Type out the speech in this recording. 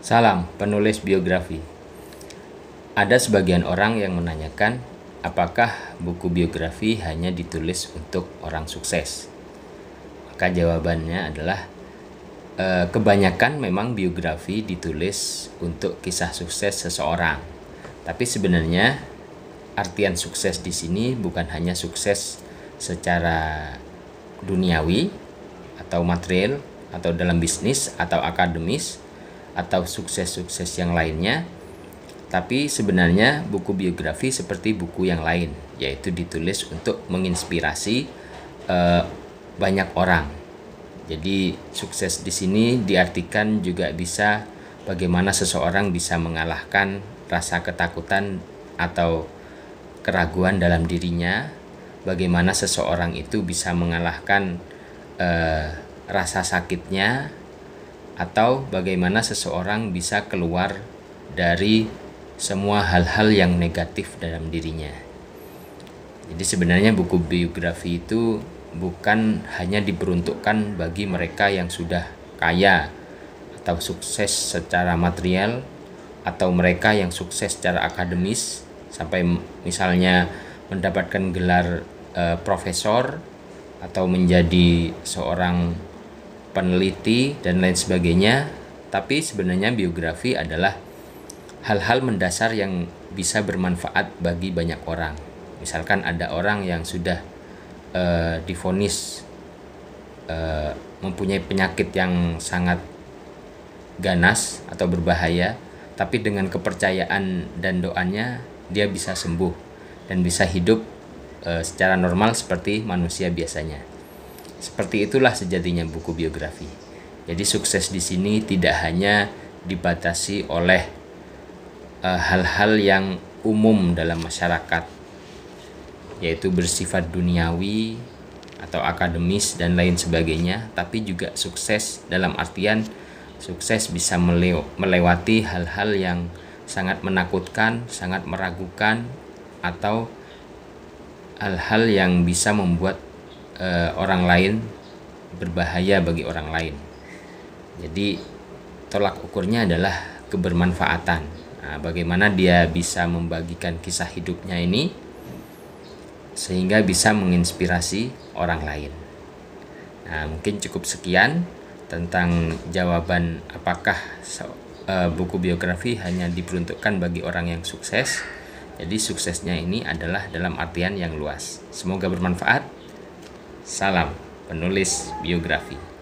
Salam penulis biografi. Ada sebagian orang yang menanyakan, apakah buku biografi hanya ditulis untuk orang sukses? Maka jawabannya adalah kebanyakan memang biografi ditulis untuk kisah sukses seseorang. Tapi sebenarnya artian sukses di sini bukan hanya sukses secara duniawi atau material atau dalam bisnis atau akademis atau sukses-sukses yang lainnya, tapi sebenarnya buku biografi seperti buku yang lain, yaitu ditulis untuk menginspirasi banyak orang. Jadi sukses di sini diartikan juga bisa bagaimana seseorang bisa mengalahkan rasa ketakutan atau keraguan dalam dirinya, bagaimana seseorang itu bisa mengalahkan rasa sakitnya, atau bagaimana seseorang bisa keluar dari semua hal-hal yang negatif dalam dirinya. Jadi sebenarnya buku biografi itu bukan hanya diperuntukkan bagi mereka yang sudah kaya atau sukses secara material, atau mereka yang sukses secara akademis sampai misalnya mendapatkan gelar profesor atau menjadi seorang peneliti dan lain sebagainya. Tapi sebenarnya biografi adalah hal-hal mendasar yang bisa bermanfaat bagi banyak orang. Misalkan ada orang yang sudah divonis mempunyai penyakit yang sangat ganas atau berbahaya, tapi dengan kepercayaan dan doanya dia bisa sembuh dan bisa hidup secara normal seperti manusia biasanya. Seperti itulah sejatinya buku biografi. Jadi sukses di sini tidak hanya dibatasi oleh hal-hal yang umum dalam masyarakat, yaitu bersifat duniawi atau akademis dan lain sebagainya, tapi juga sukses dalam artian sukses bisa melewati hal-hal yang sangat menakutkan, sangat meragukan, atau hal-hal yang bisa membuat orang lain berbahaya bagi orang lain. Jadi tolak ukurnya adalah kebermanfaatan. Nah, bagaimana dia bisa membagikan kisah hidupnya ini sehingga bisa menginspirasi orang lain. Nah, mungkin cukup sekian tentang jawaban apakah buku biografi hanya diperuntukkan bagi orang yang sukses. Jadi suksesnya ini adalah dalam artian yang luas. Semoga bermanfaat. Salam penulis biografi.